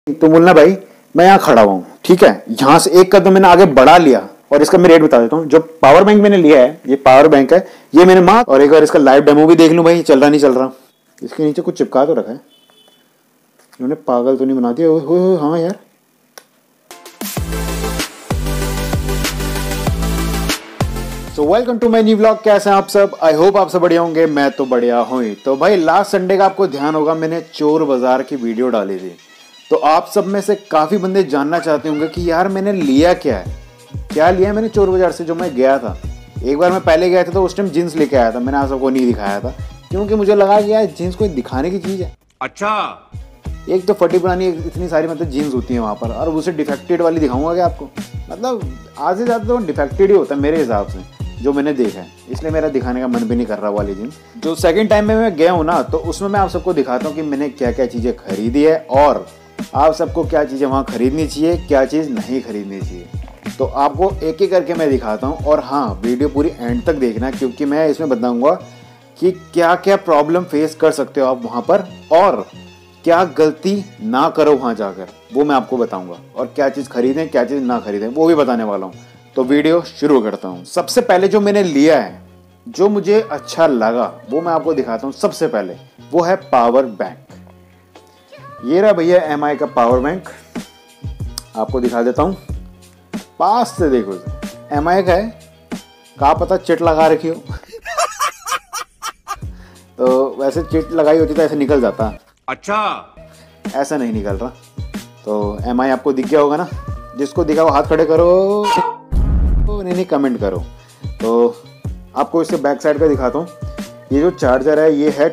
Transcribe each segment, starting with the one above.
तो बोलना भाई मैं यहाँ खड़ा हुआ हूँ, ठीक है, यहाँ से एक कदम मैंने आगे बढ़ा लिया। और इसका मैं रेट बता देता हूँ। जो पावर बैंक मैंने लिया है, ये पावर बैंक है, ये मैंने माँ, और एक बार इसका लाइव डेमो भी देख लूँ भाई, चल रहा नहीं चल रहा। इसके नीचे कुछ चिपका तो रखा है इन्होंने, पागल तो नहीं बना दिया? हाँ यार। तो welcome to my new vlog. कैसे हैं आप सब? आई होप आप सब बढ़िया होंगे। मैं तो बढ़िया हूँ ही। तो भाई लास्ट संडे का आपको ध्यान होगा, मैंने चोर बाजार की वीडियो डाली थी। तो आप सब में से काफी बंदे जानना चाहते होंगे कि यार मैंने लिया क्या है, क्या लिया मैंने चोर बाजार से जो मैं गया था। एक बार मैं पहले गया था तो उस टाइम जींस लेके आया था, मैंने आप सबको नहीं दिखाया था क्योंकि मुझे लगा कि यार जींस कोई दिखाने की चीज है। अच्छा, एक तो फटी पुरानी इतनी सारी मतलब जीन्स होती है वहाँ पर, और उसे डिफेक्टेड वाली दिखाऊंगा क्या आपको? मतलब आज से ज़्यादा तो डिफेक्टेड ही होता है मेरे हिसाब से, जो मैंने देखा है। इसलिए मेरा दिखाने का मन भी नहीं कर रहा वाली जीन्स। जो सेकंड टाइम में मैं गया हूँ ना, तो उसमें मैं आप सबको दिखाता हूँ कि मैंने क्या क्या चीज़ें खरीदी है और आप सबको क्या चीज़ें वहाँ खरीदनी चाहिए, क्या चीज़ नहीं खरीदनी चाहिए। तो आपको एक एक करके मैं दिखाता हूँ। और हाँ, वीडियो पूरी एंड तक देखना, क्योंकि मैं इसमें बताऊँगा कि क्या क्या प्रॉब्लम फेस कर सकते हो आप वहाँ पर, और क्या गलती ना करो वहां जाकर, वो मैं आपको बताऊंगा। और क्या चीज खरीदें, क्या चीज ना खरीदें, वो भी बताने वाला हूं। तो वीडियो शुरू करता हूं। सबसे पहले जो मैंने लिया है, जो मुझे अच्छा लगा, वो मैं आपको दिखाता हूं। सबसे पहले वो है पावर बैंक। ये रहा भैया MI का पावर बैंक, आपको दिखा देता हूं पास से। देखो MI का है, कहा पता चिट लगा रखी हो तो वैसे चिट लगाई होती तो ऐसे निकल जाता। अच्छा, ऐसा नहीं निकल रहा। तो MI आपको दिख गया होगा ना? जिसको दिखा वो हाथ खड़े करो, नहीं कमेंट करो। तो आपको इसके बैक साइड का दिखाता हूँ। ये जो चार्जर है, ये है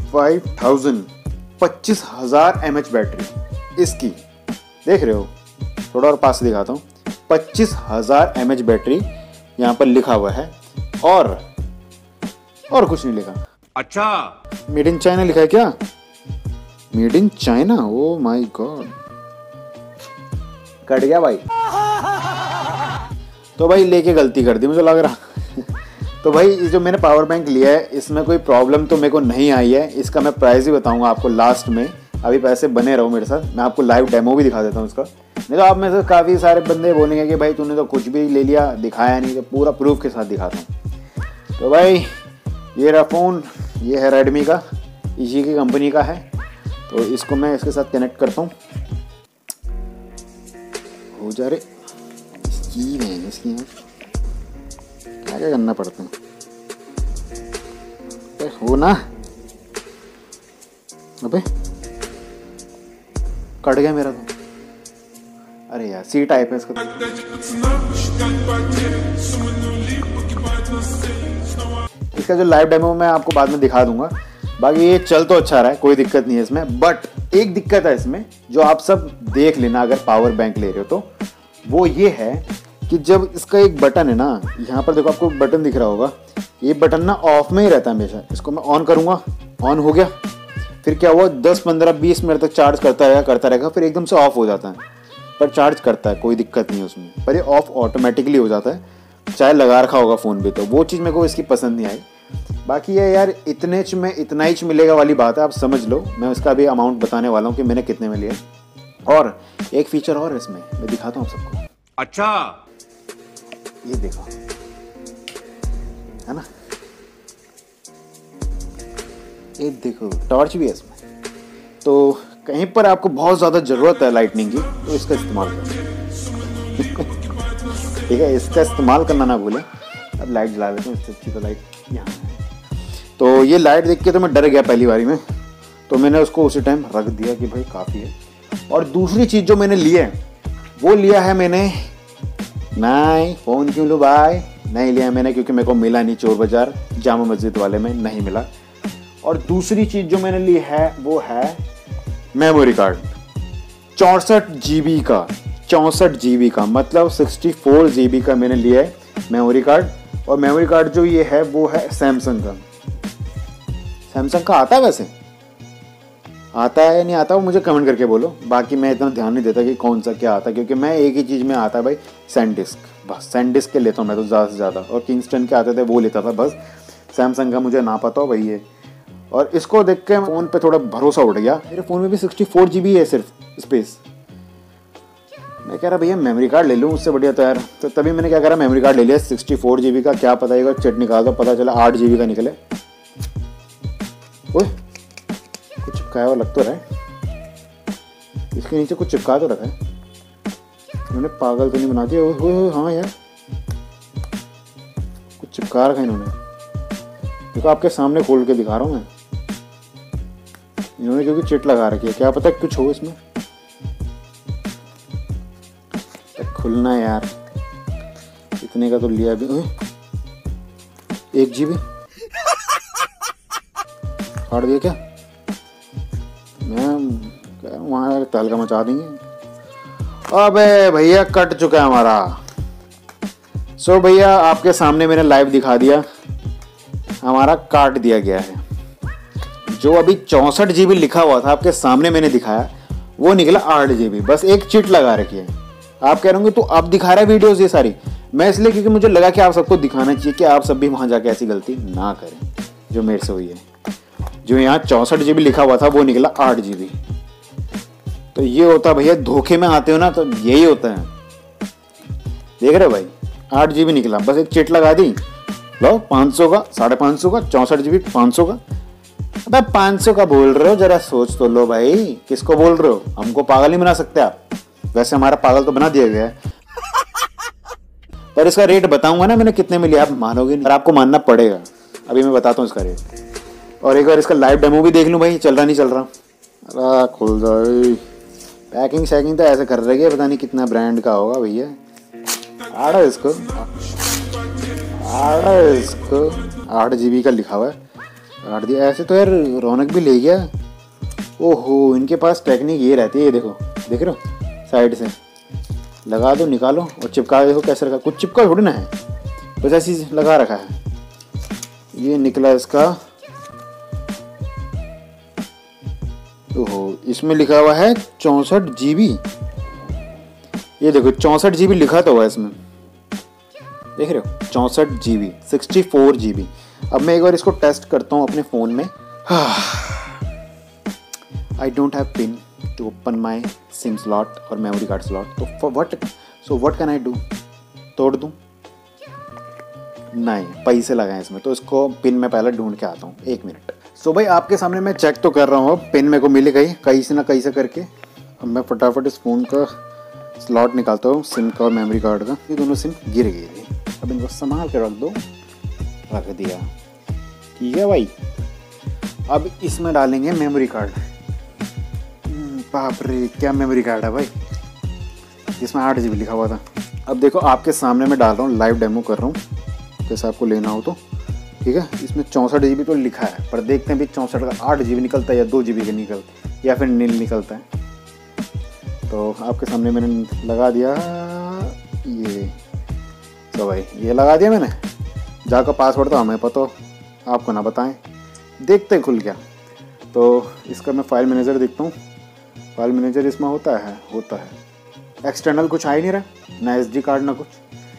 25,000 mAh बैटरी इसकी, देख रहे हो? थोड़ा और पास से दिखाता हूँ। 25,000 mAh बैटरी यहाँ पर लिखा हुआ है, और कुछ नहीं लिखा। अच्छा, मेड इन चाइना लिखा है क्या? Made in China, oh my god, cut गया भाई। तो भाई लेके गलती कर दी मुझे लग रहा तो भाई ये जो मैंने पावर बैंक लिया है, इसमें कोई प्रॉब्लम तो मेरे को नहीं आई है। इसका मैं प्राइस भी बताऊंगा आपको लास्ट में। अभी पैसे बने रहो मेरे साथ, मैं आपको लाइव डेमो भी दिखा देता हूँ इसका। नहीं तो आप में से काफ़ी सारे बंदे बोलेंगे कि भाई तूने तो कुछ भी ले लिया, दिखाया नहीं। तो पूरा प्रूफ के साथ दिखाता हूँ। तो भाई ये रहा फ़ोन, ये है रेडमी का, इसी की कंपनी का है। तो इसको मैं इसके साथ कनेक्ट करता हूँ। हो जा रहे इसकी नहीं, इसकी क्या क्या करना पड़ता है हो ना। अबे कट गया मेरा तो। अरे यार C टाइप है इसका। इसका जो लाइव डेमो मैं आपको बाद में दिखा दूंगा। बाकी ये चल तो अच्छा रहा है, कोई दिक्कत नहीं है इसमें। बट एक दिक्कत है इसमें, जो आप सब देख लेना अगर पावर बैंक ले रहे हो तो, वो ये है कि जब इसका एक बटन है ना, यहाँ पर देखो आपको बटन दिख रहा होगा, ये बटन ना ऑफ में ही रहता है हमेशा। इसको मैं ऑन करूँगा, ऑन हो गया, फिर क्या हुआ 10, 15, 20 मिनट तक चार्ज करता रहेगा, फिर एकदम से ऑफ हो जाता है। पर चार्ज करता है, कोई दिक्कत नहीं है उसमें, पर ये ऑफ ऑटोमेटिकली हो जाता है, चाहे लगा रखा होगा फ़ोन पे। तो वो चीज़ मेरे को इसकी पसंद नहीं आई। बाकी ये यार इतने में इतना ही मिलेगा वाली बात है, आप समझ लो। मैं उसका भी अमाउंट बताने वाला हूँ कि मैंने कितने में लिया। और एक फीचर और इसमें मैं दिखाता हूँ आप सबको। अच्छा, ये देखो, है ना, ये देखो टॉर्च भी है इसमें। तो कहीं पर आपको बहुत ज़्यादा ज़रूरत है लाइटनिंग की, तो इसका इस्तेमाल करो ठीक है, इसका इस्तेमाल करना ना भूलें। अब लाइट जला लेते हैं, इससे अच्छी तो लाइट यहाँ है। तो ये लाइट देख के तो मैं डर गया पहली बारी में, तो मैंने उसको उसी टाइम रख दिया कि भाई काफ़ी है। और दूसरी चीज़ जो मैंने लिया है, वो लिया है मैंने, नहीं फ़ोन क्यों लो भाई, नहीं लिया मैंने क्योंकि मेरे को मिला नहीं चोर बाज़ार जामा मस्जिद वाले में, नहीं मिला। और दूसरी चीज़ जो मैंने ली है वो है मेमोरी कार्ड। 64 GB का, 64 GB का मतलब 64 GB का मैंने लिया है मेमोरी कार्ड। और मेमोरी कार्ड जो ये है वो है सैमसंग का। सैमसंग का आता है, वैसे आता है या नहीं आता, वो मुझे कमेंट करके बोलो। बाकी मैं इतना ध्यान नहीं देता कि कौन सा क्या आता है, क्योंकि मैं एक ही चीज़ में आता है भाई, सैनडिस्क। बस सैनडिस्क के लेता हूँ मैं तो ज़्यादा से ज़्यादा, और किंगस्टन के आते थे वो लेता था बस। सैमसंग का मुझे ना पता हो भाई ये। और इसको देख के फ़ोन पे थोड़ा भरोसा उठ गया। मेरे फ़ोन में भी 64 GB है सिर्फ स्पेस, मैं कह रहा भैया मेमोरी कार्ड ले लूँ उससे बढ़िया तो यार। तो तभी मैंने क्या करा, मेमोरी कार्ड ले लिया 64 GB का। क्या पता है चेट निकाल दो, पता चला 8 GB का निकले। ओए कुछ चिपकाया हुआ लग तो रहा है, इसके नीचे कुछ चिपका तो रखा है इन्होंने, पागल तो नहीं बना दिया। ओए हाँ यार कुछ चिपका रखा है इन्होंने, देखो आपके सामने खोल के दिखा रहा हूँ मैं। इन्होंने क्योंकि चिट लगा रखी है, क्या पता कुछ हो इसमें। खुलना है यार, इतने का तो लिया अभी। 1 GB फाड़ दिया क्या? मैं वहाँ तहलका मचा देंगे। अबे भैया कट चुका है हमारा। सो भैया आपके सामने मैंने लाइव दिखा दिया, हमारा काट दिया गया है। जो अभी 64 GB लिखा हुआ था आपके सामने मैंने दिखाया, वो निकला 8 GB। बस एक चिट लगा रखी है। आप कह रहे होंगे तो अब दिखा रहा है वीडियोस ये सारी। मैं इसलिए क्योंकि मुझे लगा कि आप सबको दिखाना चाहिए कि आप सब भी वहां जाके ऐसी गलती ना करें जो मेरे से हुई है। जो यहाँ 64 GB लिखा हुआ था वो निकला 8 GB। तो ये होता भैया, धोखे में आते हो ना तो यही होता है। देख रहे हो भाई 8 GB निकला, बस एक चिट लगा दी। लो 500 का, 550 का, 64 GB 500 का। अबे 500 का बोल रहे हो, जरा सोच तो लो भाई, किसको बोल रहे हो? हमको पागल नहीं बना सकते आप। वैसे हमारा पागल तो बना दिया गया है। पर इसका रेट बताऊंगा ना मैंने कितने में लिया, आप मानोगे नहीं, पर आपको मानना पड़ेगा। अभी मैं बताता हूँ इसका रेट। और एक बार इसका लाइव डेमो भी देख लूँ भाई, चल रहा नहीं चल रहा। अरे खुल जाए। पैकिंग शैकिंग तो ऐसे कर रही है, पता नहीं कितना ब्रांड का होगा भैया। आड़ा इसको 8 GB का लिखा हुआ है। 8 दिया ऐसे तो यार रौनक भी ले गया। ओहो इनके पास टेक्निक ये रहती है, ये देखो देख रहे हो, साइड से लगा दो, निकालो और चिपका। देखो कैसे रखा, कुछ चिपका थोड़ी ना है, बस ऐसी लगा रखा है। ये निकला इसका, ओहो इसमें लिखा हुआ है 64 GB। ये देखो 64 GB लिखा तो हुआ है इसमें, देख रहे हो 64 GB 64 GB। अब मैं एक बार इसको टेस्ट करता हूँ अपने फ़ोन में। I don't have pin to open my sim slot और मेमोरी कार्ड स्लॉट, तो for what can I do? तोड़ दूँ? नहीं, पैसे लगाएं इसमें, तो इसको पिन में पहले ढूंढ के आता हूँ, 1 मिनट। सो भाई आपके सामने मैं चेक तो कर रहा हूँ, पिन मेरे को मिल गई कहीं से ना कहीं से करके। अब मैं फटाफट इस फ़ोन का स्लॉट निकालता हूँ, सिम का और मेमोरी कार्ड का। ये दोनों सिम गिर गई थी, अब इनको संभाल के रख दो। रख दिया, ठीक है भाई। अब इसमें डालेंगे मेमोरी कार्ड। बाप रे क्या मेमोरी कार्ड है भाई, जिसमें 8 GB लिखा हुआ था। अब देखो आपके सामने मैं डाल रहा हूँ, लाइव डेमो कर रहा हूँ, जैसे आपको लेना हो तो ठीक है। इसमें 64 GB तो लिखा है, पर देखते हैं भी 64 का 8 GB निकलता है या 2 GB का निकलता है या फिर नील निकलता है। तो आपके सामने मैंने लगा दिया ये, तो भाई ये लगा दिया मैंने। जाकर पासवर्ड तो हमें पता हो, आपको ना बताएं, देखते खुल गया। तो इसका मैं फाइल मैनेजर देखता हूँ। फाइल मैनेजर इसमें होता है एक्सटर्नल कुछ आ ही नहीं रहा, ना SD कार्ड ना कुछ,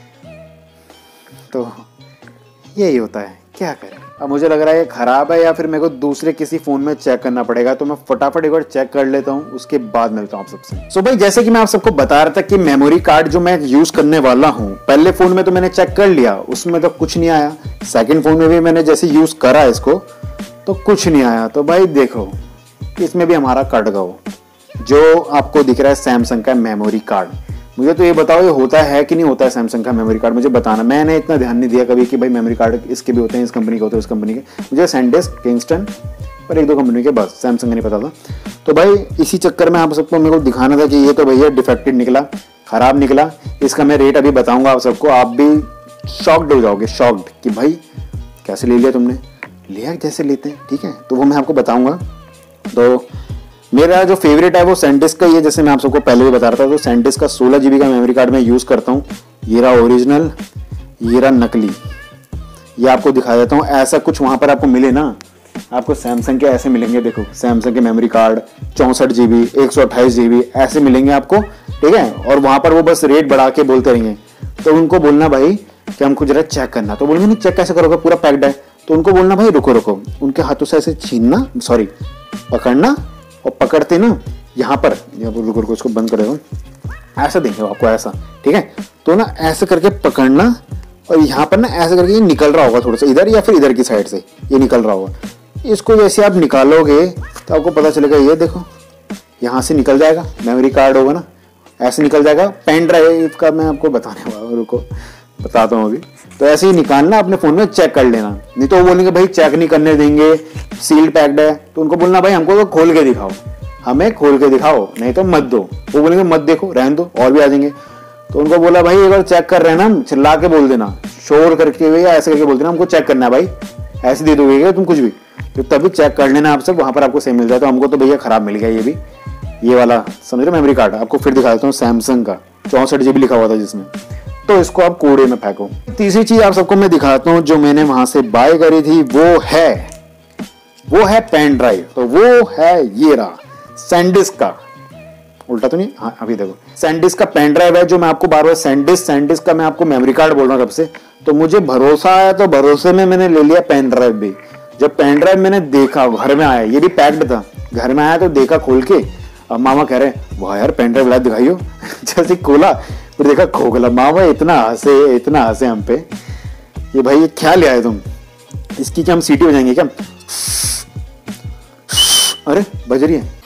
तो यही होता है, क्या करें। अब मुझे लग रहा है ये ख़राब है या फिर मेरे को दूसरे किसी फ़ोन में चेक करना पड़ेगा, तो मैं फटाफट एक बार चेक कर लेता हूँ, उसके बाद मिलता हूँ आप सबसे। सो भाई जैसे कि मैं आप सबको बता रहा था कि मेमोरी कार्ड जो मैं यूज़ करने वाला हूँ, पहले फ़ोन में तो मैंने चेक कर लिया, उसमें तो कुछ नहीं आया। सेकेंड फ़ोन में भी मैंने जैसे यूज़ करा इसको तो कुछ नहीं आया। तो भाई देखो इसमें भी हमारा कट गया। जो आपको दिख रहा है सैमसंग का मेमोरी कार्ड, मुझे तो ये बताओ ये होता है कि नहीं होता है सैमसंग का मेमोरी कार्ड, मुझे बताना। मैंने इतना ध्यान नहीं दिया कभी कि भाई मेमोरी कार्ड इसके भी होते हैं, इस कंपनी के होते हैं, उस कंपनी के। मुझे सैनडिस्क, किंगस्टन और 1-2 कंपनी के, बस सैमसंग का नहीं पता था। तो भाई इसी चक्कर में आप सबको मेरे को दिखाना था कि ये तो भैया डिफेक्टेड निकला, ख़राब निकला। इसका मैं रेट अभी बताऊँगा आप सबको, आप भी शॉक्ड हो जाओगे, शॉक्ड कि भाई कैसे ले लिया तुमने, लिया जैसे लेते हैं, ठीक है। तो वो मैं आपको बताऊँगा। तो मेरा जो फेवरेट है वो सैनडिस्क का ही है, जैसे मैं आप सबको पहले भी बता रहा था। तो सैनडिस्क का 16 GB का मेमोरी कार्ड मैं यूज़ करता हूँ। ये रहा ओरिजिनल, ये रहा नकली। ये आपको दिखा देता हूँ, ऐसा कुछ वहाँ पर आपको मिले ना, आपको सैमसंग के ऐसे मिलेंगे। देखो सैमसंग के मेमोरी कार्ड 64 GB 128 GB ऐसे मिलेंगे आपको, ठीक है। और वहाँ पर वो बस रेट बढ़ा के बोलते रहेंगे, तो उनको बोलना भाई कि हमको जरा चेक करना। तो बोलेंगे नहीं चेक कैसे करोगे, पूरा पैक्ड है। तो उनको बोलना भाई रुको रुको, उनके हाथों से ऐसे छीनना, पकड़ना, और पकड़ते ना यहाँ पर रुको रुको, इसको बंद कर दो, ऐसा देंगे आपको ऐसा, ठीक है। तो ना ऐसे करके पकड़ना और यहाँ पर ना ऐसे करके ये निकल रहा होगा थोड़ा सा इधर या फिर इधर की साइड से ये निकल रहा होगा। इसको जैसे आप निकालोगे तो आपको पता चलेगा, ये देखो यहाँ से निकल जाएगा, मेमोरी कार्ड होगा ना ऐसे निकल जाएगा। पेन ड्राइव का मैं आपको बताने वाला, रुको बताता हूँ अभी। तो ऐसे ही निकालना, अपने फ़ोन में चेक कर लेना, नहीं तो वो बोलेंगे भाई चेक नहीं करने देंगे, सील्ड पैक्ड है। तो उनको बोलना भाई हमको तो खोल के दिखाओ, हमें खोल के दिखाओ, नहीं तो मत दो। वो बोलेंगे मत देखो, रहने दो, और भी आ जाएंगे। तो उनको बोला भाई अगर चेक कर रहे हैं ना, चिल्ला के बोल देना, शोर करके या ऐसे करके बोल देना हमको चेक करना है भाई, ऐसे दे दोगे तुम कुछ भी, तो तभी चेक कर लेना आपसे, वहां पर आपको सही मिल जाए। तो हमको तो भैया खराब मिल गया ये भी, ये वाला समझ रहे मेमोरी कार्ड। आपको फिर दिखा देता हूँ, सैमसंग का 64 GB लिखा हुआ था जिसमें, तो इसको आप कूड़े में फेंको। तीसरी चीज आप सबको मैं दिखाता हूँ जो मैंने वहां से बाय करी थी, वो है पेन ड्राइव। तो वो है ये रहा सैंडिस्क का, उल्टा तो नहीं, हाँ अभी देखो सैंडिस्क का पेन ड्राइव है जो मैं आपको बार बार सैंडिस्क का मैं आपको मेमोरी कार्ड बोल रहा हूँ कब से। तो मुझे भरोसा आया तो भरोसे में मैंने ले लिया पेन ड्राइव भी। जब पेन ड्राइव मैंने देखा घर में आया, ये भी पैक्ड था, घर में आया तो देखा खोल के, अब मामा कह रहे हैं वाह यार पेन ड्राइव ला दिखाइयो जैसे खोला फिर देखा खोखला। मामा इतना हंसे हम पे, ये भाई ये क्या ले आए तुम, इसकी क्या हम सीटी बजाएंगे क्या? अरे बज रही है,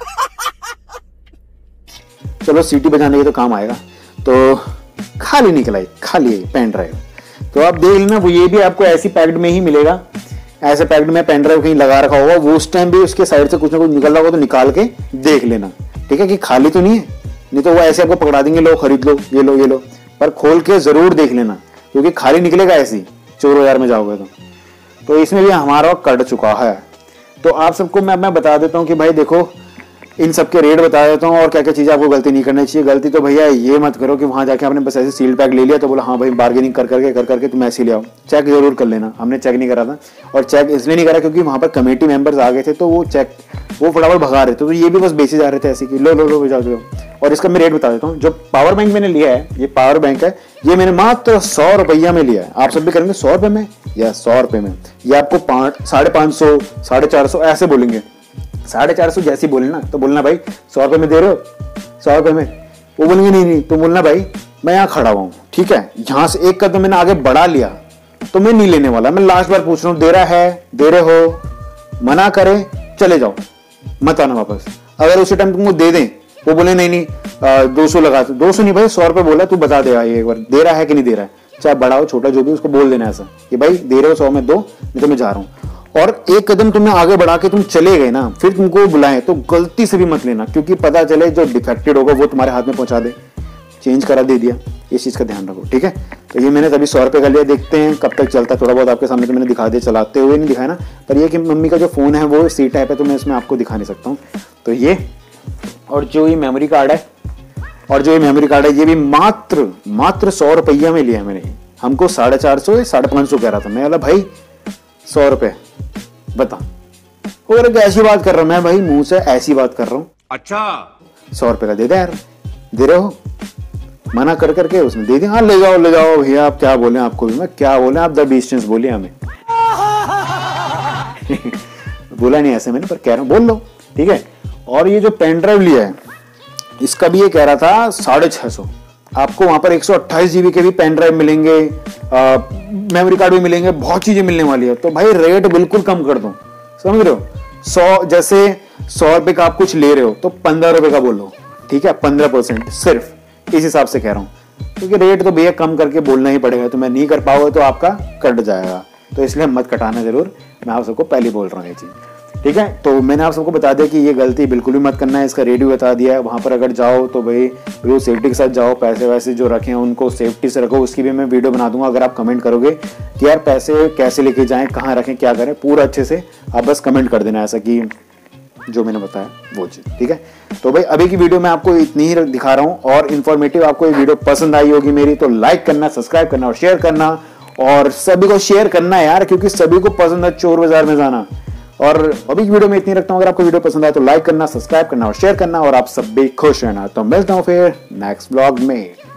चलो सीटी बजाने के तो काम आएगा। तो खाली निकला, खाली पेन ड्राइव। तो आप देख लेना, वो ये भी आपको ऐसी पैक्ड में ही मिलेगा, ऐसे पैक्ड में पेन ड्राइव कहीं लगा रखा होगा, वो उस टाइम भी उसके साइड से कुछ ना कुछ निकल रहा होगा, तो निकाल के देख लेना, ठीक है, कि खाली तो नहीं है, नहीं तो वो ऐसे आपको पकड़ा देंगे, लो खरीद लो, ये लो ये लो। पर खोल के जरूर देख लेना, क्योंकि खाली निकलेगा ऐसी, चोर बाजार में जाओगे तो इसमें भी हमारा कट चुका है। तो आप सबको मैं बता देता हूँ कि भाई देखो, इन सब के रेट बता देता हूँ और क्या क्या चीज़ें आपको गलती नहीं करनी चाहिए। गलती तो भैया ये मत करो कि वहाँ जाके आपने बस ऐसे सील पैक ले लिया तो बोला हाँ भाई बार्गेनिंग कर करके तुम ऐसे ले आओ। चेक जरूर कर लेना, हमने चेक नहीं करा था, और चेक इसलिए नहीं करा क्योंकि वहाँ पर कमेटी मेंबर्स आ गए थे, तो वो फटाफट भगा रहे थे, तो ये भी बस बेचे जा रहे थे ऐसे कि लो बजा दो। और इसका मैं रेट बता देता हूँ। जो पावर बैंक मैंने लिया है, ये पावर बैंक है, ये मैंने मात्र 100 रुपया में लिया है। आप सब भी करेंगे 100 रुपये में या 100 रुपये में, ये आपको 550, 450 ऐसे बोलेंगे। 450 जैसे बोले ना तो बोलना भाई 100 रुपये में दे रहे हो, 100 रुपये में। वो बोलेंगे नहीं तो बोलना भाई मैं यहाँ खड़ा हुआ हूँ, ठीक है, यहाँ से एक कदम मैंने आगे बढ़ा लिया तो मैं नहीं लेने वाला। मैं लास्ट बार पूछ रहा हूँ, दे रहा है, दे रहे हो, मना करे चले जाओ, मत आना वापस। अगर उसी टाइम तुमको दे दें, वो बोले नहीं 200 लगा, 200 नहीं भाई 100 रुपये बोला, तू बता दे एक बार दे रहा है कि नहीं दे रहा है, चाहे बड़ा हो छोटा जो भी, उसको बोल देना ऐसा कि भाई दे रहे हो 100 में दो, नहीं तो मैं जा रहा हूँ। और एक कदम तुमने आगे बढ़ा के तुम चले गए ना, फिर तुमको बुलाएं तो गलती से भी मत लेना, क्योंकि पता चले जो डिफेक्टेड होगा वो तुम्हारे हाथ में पहुंचा दे, चेंज करा दे दिया, इस चीज का ध्यान रखो, ठीक है। तो ये मैंने तभी 100 रुपये का लिया, देखते हैं कब तक चलता है। थोड़ा बहुत आपके सामने तो मैंने दिखा दिया, चलाते हुए नहीं दिखाया ना, पर ये कि मम्मी का जो फोन है वो सी टाइप है, तो मैं इसमें आपको दिखा नहीं सकता हूँ। तो ये, और जो ये मेमोरी कार्ड है, ये भी मात्र 100 रुपया में लिया मैंने। हमको 450 550 कह रहा था, मैं बोला भाई 100 रुपये बता, और ऐसी बात कर रहा हूं मैं भाई, मुंह से ऐसी बात कर रहा हूं। अच्छा 100 रुपए का दे दे यार, दे रहे हो, मना कर करके उसने दे दिया। हाँ ले जाओ भैया, आप क्या बोले, आपको भी मैं क्या बोले, आप द डिस्टेंस बोलिए हमें बोला नहीं ऐसे मैंने, पर कह रहा हूं बोल लो, ठीक है। और ये जो पेन ड्राइव लिया है, इसका भी ये कह रहा था 650। आपको वहां पर 128 GB के भी पेन ड्राइव मिलेंगे, मेमोरी कार्ड भी मिलेंगे, बहुत चीजें मिलने वाली है। तो भाई रेट बिल्कुल कम कर दो, समझ रहे हो। 100 जैसे 100 रुपए का आप कुछ ले रहे हो तो 15 रुपए का बोलो, ठीक है, 15% सिर्फ, इस हिसाब से कह रहा हूँ, क्योंकि रेट तो भैया कम करके बोलना ही पड़ेगा। तो मैं नहीं कर पाओगे तो आपका कट जाएगा, तो इसलिए मत कटाना जरूर, मैं आप सबको पहले बोल रहा हूँ ये चीज, ठीक है। तो मैंने आप सबको बता दिया कि ये गलती बिल्कुल भी मत करना है, इसका रेट भी बता दिया है। वहां पर अगर जाओ तो भाई बिल्कुल सेफ्टी के साथ जाओ, पैसे वैसे जो रखे हैं उनको सेफ्टी से रखो, उसकी भी मैं वीडियो बना दूंगा। अगर आप कमेंट करोगे कि यार पैसे कैसे लेके जाएं, कहाँ रखें, क्या करें, पूरा अच्छे से आप बस कमेंट कर देना, ऐसा कि जो मैंने बताया वो चीज, ठीक है। तो भाई अभी की वीडियो में आपको इतनी ही दिखा रहा हूँ, और इन्फॉर्मेटिव आपको ये वीडियो पसंद आई होगी मेरी, तो लाइक करना, सब्सक्राइब करना और शेयर करना, और सभी को शेयर करना यार, क्योंकि सभी को पसंद है चोर बाजार में जाना। और अभी की वीडियो में इतनी रखता हूँ, अगर आपको वीडियो पसंद आए तो लाइक करना, सब्सक्राइब करना और शेयर करना, और आप सब भी खुश रहना। तो मिलता हूँ फिर नेक्स्ट ब्लॉग में।